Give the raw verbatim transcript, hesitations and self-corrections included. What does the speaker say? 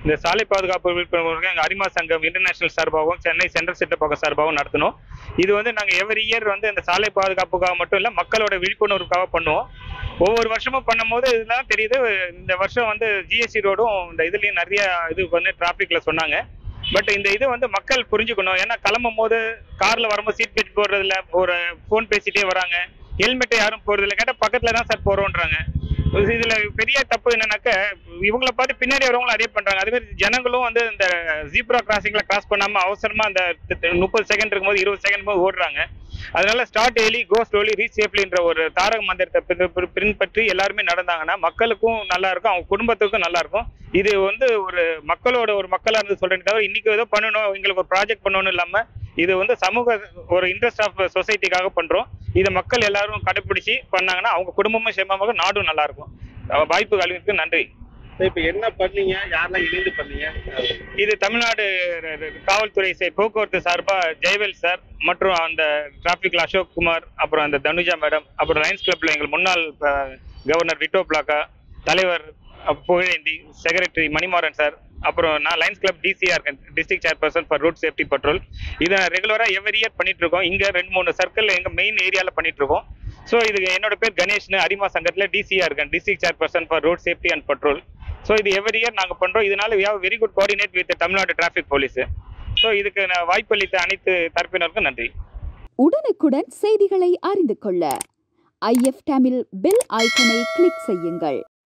இந்த சாலை பாதுகாப்பு விழிப்புணர்வு எங்கள் அரிமா சங்கம் இன்டர்நேஷனல் சார்பாகவும் சென்னை சென்ட்ரல் சிட்டப்பாக்கம் சார்பாகவும் நடத்தணும். இது வந்து நாங்கள் எவ்ரி இயர் வந்து இந்த சாலை பாதுகாப்புக்காக மட்டும் இல்லை, மக்களோட விழிப்புணர்வுக்காக பண்ணுவோம். ஒவ்வொரு வருஷமும் பண்ணும் போது இதெல்லாம் தெரியுது. இந்த வருஷம் வந்து ஜிஎஸ்டி ரோடும் இந்த இதுலேயும் நிறைய இது வந்து டிராஃபிக்ல சொன்னாங்க. பட் இந்த இது வந்து மக்கள் புரிஞ்சுக்கணும். ஏன்னா கிளம்பும் போது கார்ல வரும்போது சீட் பெல்ட் போடுறதில்ல, ஒரு ஃபோன் பேசிட்டே வராங்க, ஹெல்மெட்டை யாரும் போடுறதில்ல. கேட்டால் பக்கத்துல தான் சார் போறோன்றாங்க. இதுல பெரிய தப்பு என்னன்னாக்க இவங்களை பார்த்து பின்னாடி வரவங்களும் அதே பண்றாங்க. அதே மாதிரி ஜனங்களும் வந்து இந்த ஜீப்ரா கிராசிங்ல கிராஸ் பண்ணாம அவசரமா அந்த முப்பது செகண்ட் இருக்கும்போது இருபது செகண்ட் போது ஓடுறாங்க. அதனால start early go slowly reach சேஃப்லின்ற ஒரு தாரக மந்திரத்தை பின்பற்றி எல்லாருமே நடந்தாங்கன்னா மக்களுக்கும் நல்லா இருக்கும், அவங்க குடும்பத்துக்கும் நல்லா இருக்கும். இது வந்து ஒரு மக்களோட ஒரு மக்களா இருந்து சொல்றேன் தவிர இன்னைக்கு ஏதோ பண்ணணும், எங்களுக்கு ஒரு ப்ராஜெக்ட் பண்ணணும் இல்லாம இது வந்து சமூக ஒரு இன்ட்ரெஸ்ட் ஆஃப் சொசைட்டிக்காக பண்றோம். இதை மக்கள் எல்லாரும் கடைபிடிச்சு பண்ணாங்கன்னா அவங்க குடும்பமும் சேமமாக, நாடும் நல்லா இருக்கும். வாய்ப்பு கல்விக்கு நன்றி. இப்ப என்ன பண்ணீங்க, யாரெல்லாம் இணைந்து பண்ணீங்க? இது தமிழ்நாடு காவல்துறை போக்குவரத்து சார்பா ஜெயவேல் சார் மற்றும் அந்த டிராபிக்ல அசோக் குமார், அப்புறம் அந்த தனுஜா மேடம், அப்புறம் லைன்ஸ் கிளப்ல எங்கள் முன்னாள் கவர்னர் விட்டோ பிளாக்கா, தலைவர் புகழேந்தி, செக்ரட்டரி மணிமாறன் சார், அப்புறம் நான் லைன்ஸ் கிளப் டிசிஆர் இருக்கேன், district chairperson for route safety patrol. இதை ரெகுலரா எவ்ரி இயர் பண்ணிட்டு இருக்கோம். இங்க ரெண்டு மூணு சர்க்கிள் எங்க மெயின் ஏரியால பண்ணிட்டு இருக்கோம். ஸோ இது என்னோட பேர் கணேஷ்னு, அரிமா சங்கத்துல டிசிஆர் இருக்கேன், district chairperson for road safety and patrol. So இது எவ்ரி இயர் நாங்கள் பண்றோம். இதனால we have very good coordinate with Tamil Nadu traffic police. So இதுக்கு வாய்ப்பளித்த அனைத்து தரப்பினருக்கும் நன்றி. உடனுக்குடன் செய்திகளை அறிந்து கொள்ள ஐஎஃப் தமிழ் பெல் ஐக்கனை கிளிக் செய்யுங்கள்.